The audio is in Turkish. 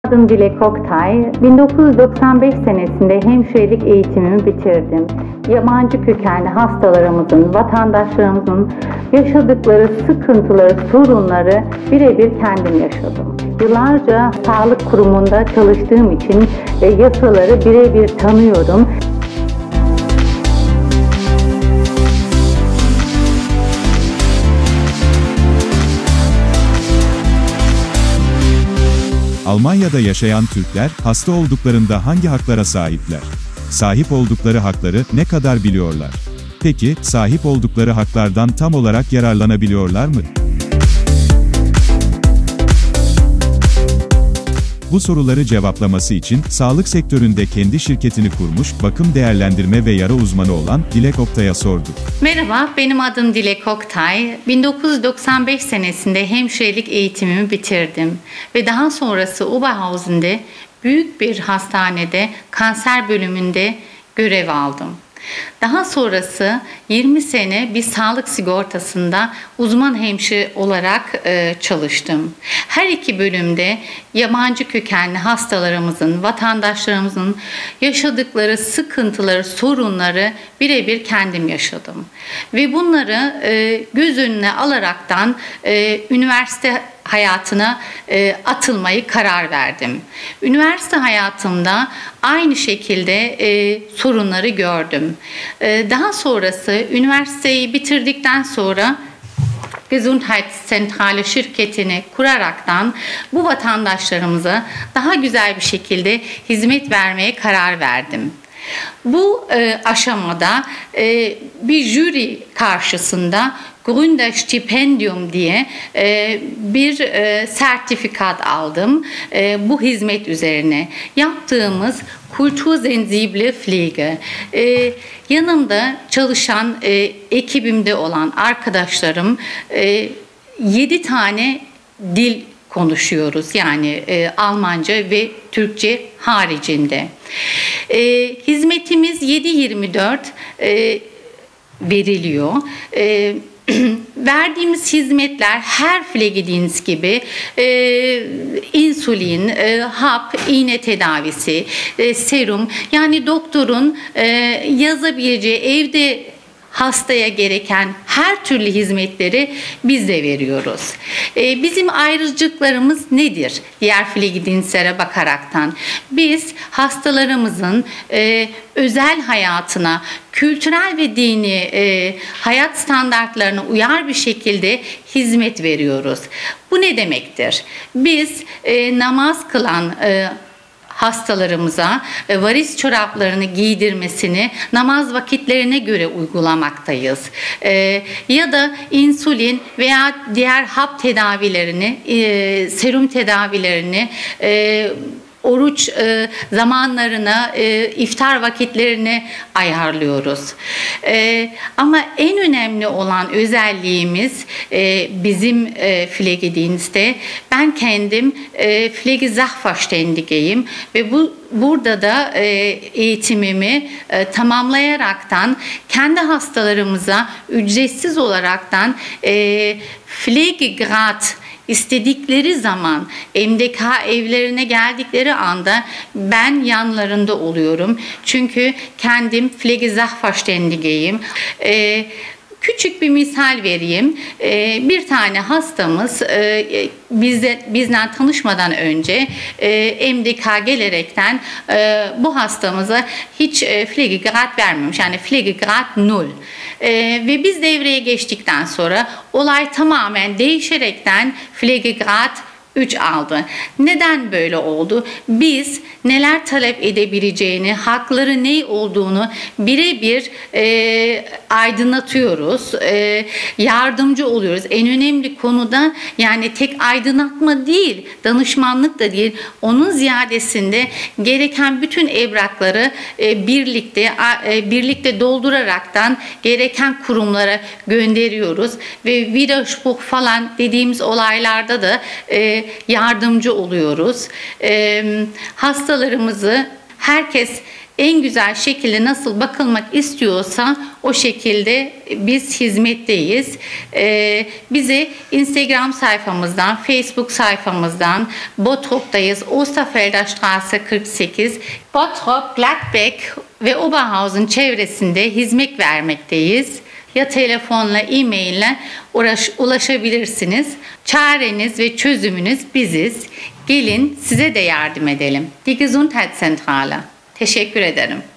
Adım Dilek Oktay. 1995 senesinde hemşirelik eğitimimi bitirdim. Yabancı kökenli hastalarımızın, vatandaşlarımızın yaşadıkları sıkıntıları, sorunları birebir kendim yaşadım. Yıllarca sağlık kurumunda çalıştığım için yasaları birebir tanıyorum. Almanya'da yaşayan Türkler, hasta olduklarında hangi haklara sahipler? Sahip oldukları hakları ne kadar biliyorlar? Peki, sahip oldukları haklardan tam olarak yararlanabiliyorlar mı? Bu soruları cevaplaması için, sağlık sektöründe kendi şirketini kurmuş, bakım değerlendirme ve yara uzmanı olan Dilek Oktay'a sorduk. Merhaba, benim adım Dilek Oktay. 1995 senesinde hemşirelik eğitimimi bitirdim ve daha sonrası Oberhausen'de büyük bir hastanede kanser bölümünde görev aldım. Daha sonrası 20 sene bir sağlık sigortasında uzman hemşire olarak çalıştım. Her iki bölümde yabancı kökenli hastalarımızın, vatandaşlarımızın yaşadıkları sıkıntıları, sorunları birebir kendim yaşadım. Ve bunları göz önüne alaraktan üniversite hayatına atılmayı karar verdim. Üniversite hayatımda aynı şekilde sorunları gördüm. Daha sonrası üniversiteyi bitirdikten sonra Gesundheitszentrale şirketini kuraraktan bu vatandaşlarımıza daha güzel bir şekilde hizmet vermeye karar verdim. Bu aşamada bir jüri karşısında Gründerstipendium diye bir sertifikat aldım bu hizmet üzerine. Yaptığımız kultursensible Pflege. Yanımda çalışan ekibimde olan arkadaşlarım 7 tane dil konuşuyoruz. Yani Almanca ve Türkçe haricinde. Hizmetimiz 7/24 veriliyor. Verdiğimiz hizmetler her Pflegedienst gibi insülin, hap, iğne tedavisi, serum, yani doktorun yazabileceği evde hastaya gereken her türlü hizmetleri biz de veriyoruz. Bizim ayrıcalıklarımız nedir? Diğer Pflegedienstlere bakaraktan. Biz hastalarımızın özel hayatına, kültürel ve dini hayat standartlarına uyar bir şekilde hizmet veriyoruz. Bu ne demektir? Biz namaz kılan hastalarımıza varis çoraplarını giydirmesini namaz vakitlerine göre uygulamaktayız. Ya da insülin veya diğer hap tedavilerini, serum tedavilerini oruç zamanlarına, iftar vakitlerine ayarlıyoruz. Ama en önemli olan özelliğimiz bizim Pflegedienst'te, ben kendim Pflegesachverständige'yim ve burada da eğitimimi tamamlayaraktan kendi hastalarımıza ücretsiz olaraktan Pflegegrad İstedikleri zaman MDK evlerine geldikleri anda ben yanlarında oluyorum. Çünkü kendim Pflegesachverständige'yim. Küçük bir misal vereyim. Bir tane hastamız bizden tanışmadan önce MDK gelerekten bu hastamıza hiç Pflegegrad vermemiş. Yani Pflegegrad 0. Ve biz devreye geçtikten sonra olay tamamen değişerekten Pflegegrad 3 aldı. Neden böyle oldu? Biz neler talep edebileceğini, hakları ne olduğunu birebir aydınlatıyoruz. Yardımcı oluyoruz. En önemli konuda yani tek aydınlatma değil, danışmanlık da değil. Onun ziyadesinde gereken bütün evrakları birlikte dolduraraktan gereken kurumlara gönderiyoruz ve Widerspruch falan dediğimiz olaylarda da yardımcı oluyoruz. Hastalarımızı herkes en güzel şekilde nasıl bakılmak istiyorsa o şekilde biz hizmetteyiz. Bizi Instagram sayfamızdan, Facebook sayfamızdan, Bottrop'tayız. Osterfelder Straße 48, Bottrop, Gladbeck ve Oberhausen çevresinde hizmet vermekteyiz. Ya telefonla, e-maille ulaşabilirsiniz. Çareniz ve çözümünüz biziz. Gelin size de yardım edelim. Die Gesundheitszentrale. Teşekkür ederim.